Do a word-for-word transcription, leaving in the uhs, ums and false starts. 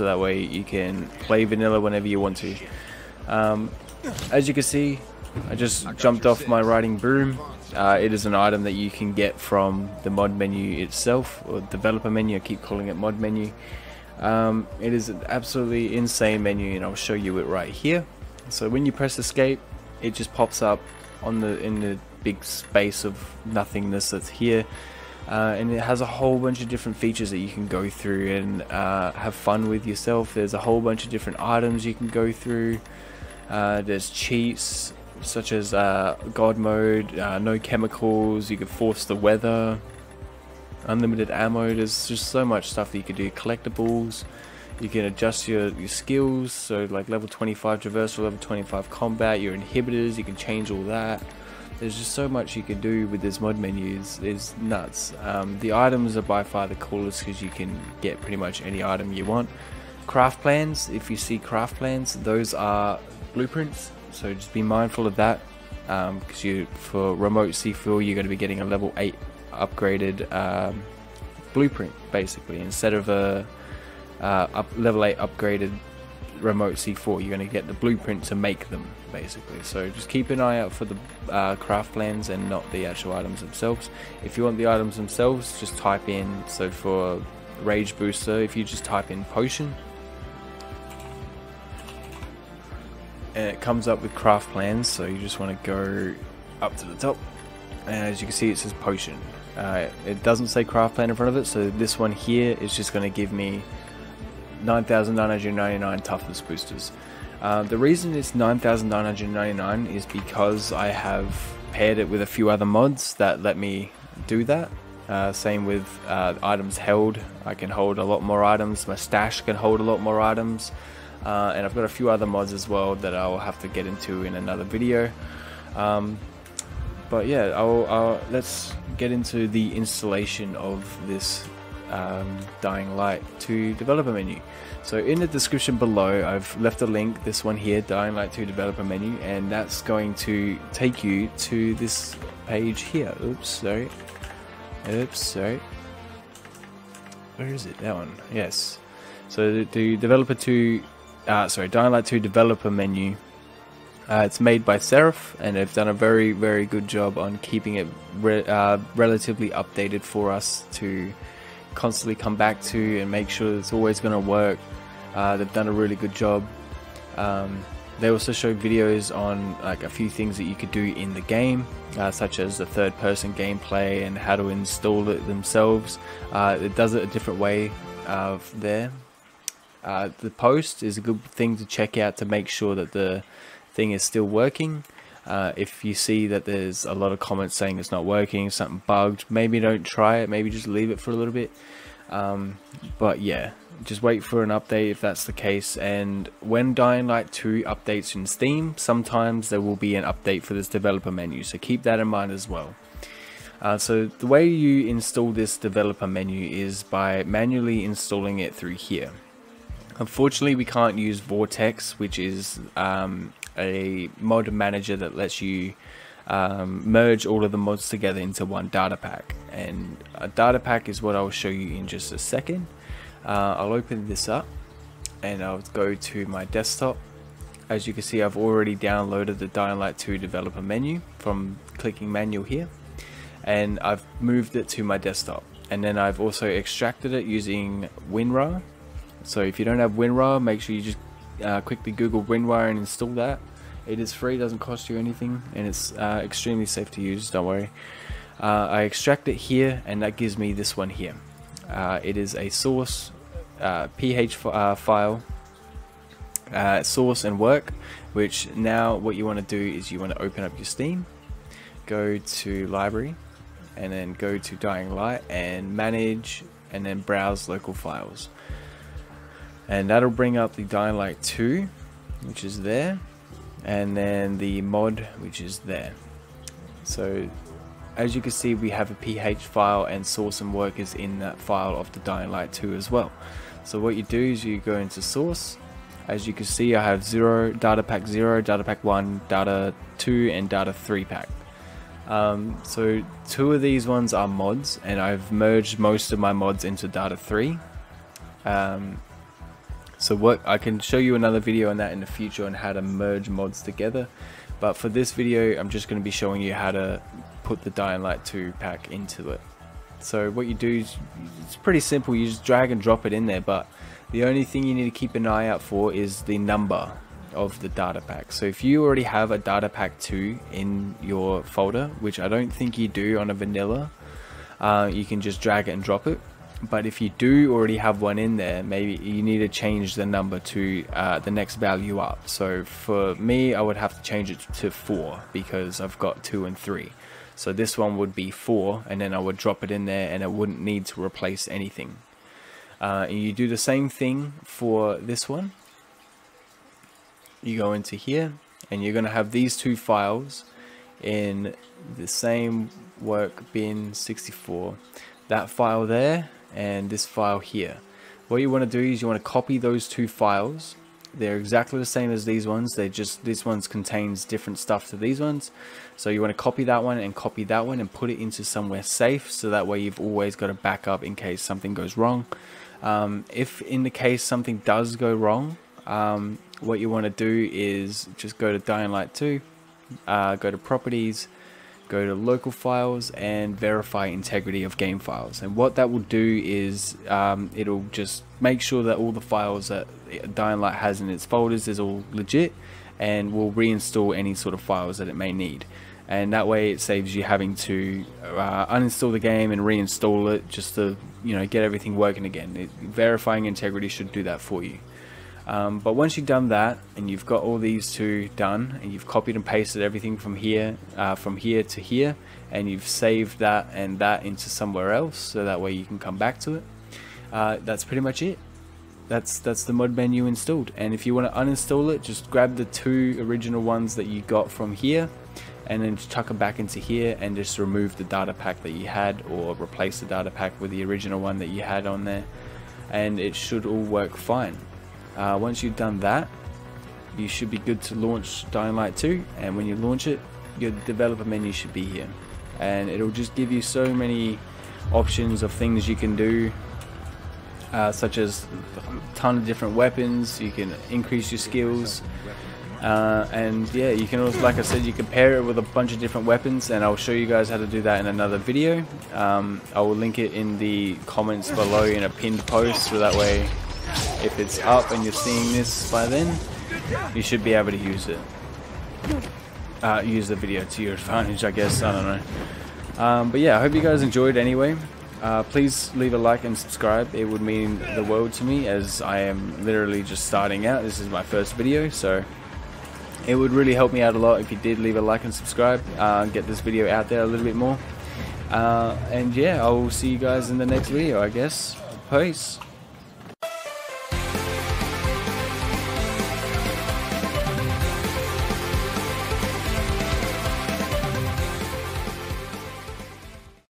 so that way you can play vanilla whenever you want to. Um, as you can see, I just jumped off my riding broom. Uh, it is an item that you can get from the mod menu itself, or developer menu. I keep calling it mod menu. Um, it is an absolutely insane menu, and I'll show you it right here. So when you press escape, it just pops up on the in the big space of nothingness that's here, uh, and it has a whole bunch of different features that you can go through and uh, have fun with yourself. There's a whole bunch of different items you can go through. Uh, there's cheats such as uh, God mode, uh, no chemicals, you can force the weather, unlimited ammo. There's just so much stuff that you can do. Collectibles, you can adjust your, your skills, so like level twenty-five traversal, level twenty-five combat, your inhibitors, you can change all that. There's just so much you can do with this mod menu. It's, it's nuts. Um, the items are by far the coolest because you can get pretty much any item you want. Craft plans, if you see craft plans, those are blueprints, so just be mindful of that, because um, you for remote C four you're going to be getting a level eight upgraded um, blueprint basically, instead of a uh, up, level eight upgraded remote C four. You're going to get the blueprint to make them basically, so just keep an eye out for the uh, craft plans and not the actual items themselves. If you want the items themselves, just type in, so for rage booster, if you just type in potion, and it comes up with craft plans, so you just want to go up to the top, and as you can see it says potion. Uh, it doesn't say craft plan in front of it, so this one here is just going to give me nine thousand nine hundred ninety-nine toughness boosters. Uh, the reason it's nine thousand nine hundred ninety-nine is because I have paired it with a few other mods that let me do that. Uh, same with uh, items held. I can hold a lot more items, my stash can hold a lot more items. Uh, and I've got a few other mods as well that I'll have to get into in another video. Um, but yeah, I'll, I'll, let's get into the installation of this um, Dying Light two developer menu. So in the description below I've left a link, this one here, Dying Light two developer menu, and that's going to take you to this page here. Oops, sorry. Oops, sorry. Where is it? That one. Yes. So the, the developer two Uh, sorry, Dying Light two developer menu. Uh, it's made by Seraph, and they've done a very, very good job on keeping it re uh, relatively updated for us to constantly come back to and make sure it's always going to work. Uh, they've done a really good job. Um, they also show videos on like a few things that you could do in the game, uh, such as the third-person gameplay and how to install it themselves. Uh, it does it a different way uh, there. Uh, the post is a good thing to check out to make sure that the thing is still working. Uh, if you see that there's a lot of comments saying it's not working, something bugged, maybe don't try it, maybe just leave it for a little bit. Um, but yeah, just wait for an update if that's the case. And when Dying Light two updates in Steam, sometimes there will be an update for this developer menu, so keep that in mind as well. Uh, so the way you install this developer menu is by manually installing it through here. Unfortunately, we can't use Vortex, which is um, a mod manager that lets you um, merge all of the mods together into one data pack. And a data pack is what I'll show you in just a second. Uh, I'll open this up and I'll go to my desktop. As you can see, I've already downloaded the Dying Light two developer menu from clicking manual here, and I've moved it to my desktop. And then I've also extracted it using WinRAR. So if you don't have WinRAR, make sure you just uh, quickly Google WinRAR and install that. It is free, doesn't cost you anything, and it's uh, extremely safe to use, don't worry. Uh, I extract it here, and that gives me this one here. Uh, it is a source uh, P H uh, file, uh, source and work, which now what you want to do is you want to open up your Steam, go to library, and then go to Dying Light and manage, and then browse local files. And that'll bring up the Dying Light two, which is there, and then the mod, which is there. So as you can see, we have a P H file, and source and work is in that file of the Dying Light two as well. So what you do is you go into source. As you can see, I have zero, data pack zero, data pack one, data two, and data three pack. Um, so two of these ones are mods, and I've merged most of my mods into data three. Um, So what I can show you another video on that in the future on how to merge mods together, but for this video I'm just going to be showing you how to put the Dying Light two pack into it. So what you do is, it's pretty simple, you just drag and drop it in there, but the only thing you need to keep an eye out for is the number of the data pack. So if you already have a data pack two in your folder, which I don't think you do on a vanilla, uh, you can just drag it and drop it. But if you do already have one in there, maybe you need to change the number to uh, the next value up. So for me, I would have to change it to four because I've got two and three. So this one would be four, and then I would drop it in there and it wouldn't need to replace anything. Uh, and you do the same thing for this one. You go into here and you're going to have these two files in the same work bin sixty-four. That file there and this file here. What you want to do is you want to copy those two files. They're exactly the same as these ones, they just, this one's contains different stuff to these ones. So you want to copy that one and copy that one and put it into somewhere safe, so that way you've always got a backup in case something goes wrong. Um, if in the case something does go wrong, um, what you want to do is just go to Dying Light two, uh, go to properties, go to local files and verify integrity of game files. And what that will do is um, it'll just make sure that all the files that Dying Light has in its folders is all legit, and will reinstall any sort of files that it may need. And that way it saves you having to uh, uninstall the game and reinstall it just to, you know, get everything working again. It, verifying integrity should do that for you. Um, but once you've done that and you've got all these two done and you've copied and pasted everything from here uh, from here to here, and you've saved that and that into somewhere else, so that way you can come back to it, uh, that's pretty much it. That's that's the mod menu installed. And if you want to uninstall it, just grab the two original ones that you got from here and then just tuck them back into here and just remove the data pack that you had, or replace the data pack with the original one that you had on there, and it should all work fine. Uh, once you've done that, you should be good to launch Dying Light two, and when you launch it, your developer menu should be here, and it'll just give you so many options of things you can do, uh, such as a ton of different weapons. You can increase your skills, uh, and yeah, you can also, like I said, you can pair it with a bunch of different weapons, and I'll show you guys how to do that in another video. um, I will link it in the comments below in a pinned post, so that way if it's up and you're seeing this by then, you should be able to use it. Uh, use the video to your advantage, I guess. I don't know. Um, but yeah, I hope you guys enjoyed anyway. Uh, please leave a like and subscribe. It would mean the world to me, as I am literally just starting out. This is my first video, so it would really help me out a lot if you did leave a like and subscribe. Uh, get this video out there a little bit more. Uh, and yeah, I will see you guys in the next video, I guess. Peace.